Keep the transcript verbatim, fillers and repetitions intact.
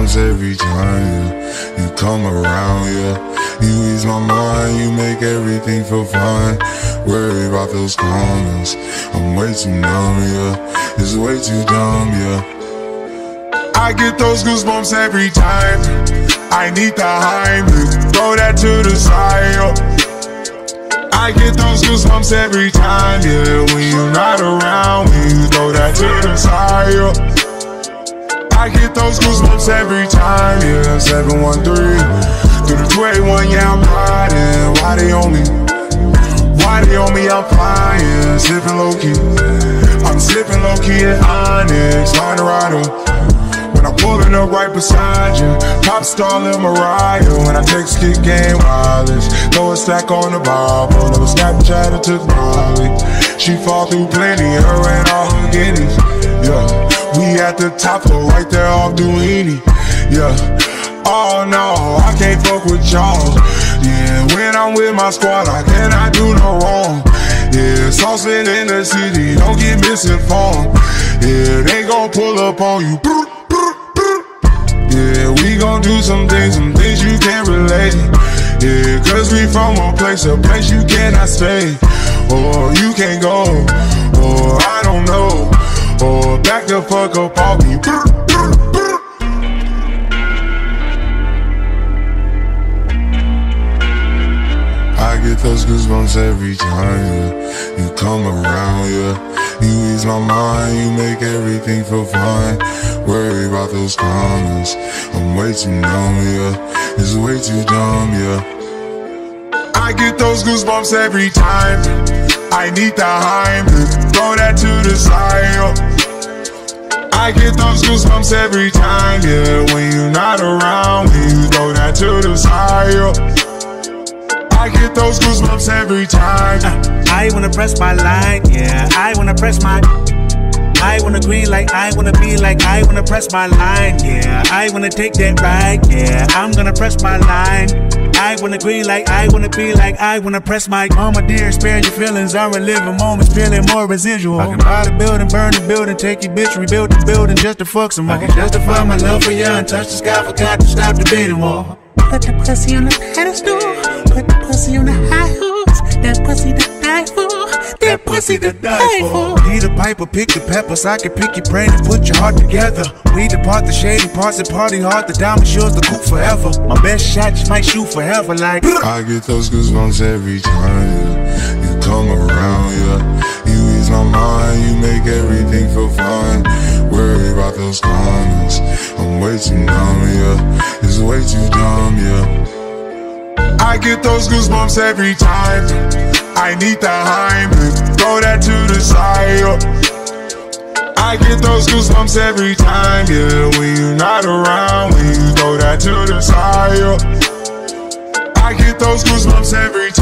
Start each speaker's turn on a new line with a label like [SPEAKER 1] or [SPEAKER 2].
[SPEAKER 1] goosebumps every time, yeah. You come around, yeah. You ease my mind, you make everything feel fine. Worry about those comments, I'm way too numb, yeah. It's way too dumb, yeah. I get those goosebumps every time. I need the Heimlich, throw that to the side, yo. I get those goosebumps every time, yeah. When you're not around, when you throw that to the side, yo. I get those goosebumps every time, yeah. seven one three through the two eighty-one, yeah, I'm riding. Why they on me? Why they on me? I'm flying, sipping low-key. I'm sipping low-key at Onyx, line a rider. When I'm pulling up right beside you, pop star Lil Mariah. When I text kick game wireless, throw a stack on the Bible. Never Snapchat or took Molly. She fall through plenty, her and all her guineas. Yeah, we at the top floor, right there off Duini. Yeah, oh no, I can't fuck with y'all. Yeah, when I'm with my squad, I cannot do no wrong. Yeah, saucepan in the city, don't get misinformed. Yeah, they gon' pull up on you. Yeah, we gon' do some things, some things you can't relate. Yeah, cause we from a place, a place you cannot stay. Or you can't go, or I don't know. Or back the fuck up off me. I get those goosebumps every time, yeah. You come around, yeah. You ease my mind, you make everything feel fine. Worry about those comments, I'm way too numb, yeah. It's way too dumb, yeah. I get those goosebumps every time. I need the Heimlich, throw that to the side, yo. I get those goosebumps every time, yeah. When you're not around, when you throw that to the side, yo. I get those goosebumps every time.
[SPEAKER 2] uh, I wanna press my line, yeah. I wanna press my I wanna green like I wanna be like I wanna press my line, yeah. I wanna take that ride, yeah. I'm gonna press my line. I wanna green like I wanna be like I wanna press my mama dear, spare your feelings. I'm reliving moments, feeling more residual. I can buy the building, burn the building, take your bitch, rebuild the building just to fuck some more. I can justify my love for you and touch the sky, forgot to stop debating war.
[SPEAKER 3] Put the pussy on the pedestal, put the pussy on the high horse. That pussy to die for, that pussy to die for.
[SPEAKER 2] Need a pipe or pick the peppers, I can pick your brain and put your heart together. We depart the shady parts and party hard, the diamond yours the cool forever. My best shot just might shoot forever like
[SPEAKER 1] I get those goosebumps every time, yeah. You come around, yeah. You ease my mind, you make everything feel fine. Worry about those comments, I'm way too numb, yeah. It's way too dumb, yeah. I get those goosebumps every time. I need the Heimlich, throw that to the side, yo. I get those goosebumps every time, yeah. When you're not around, when you throw that to the side, yo. I get those goosebumps every time.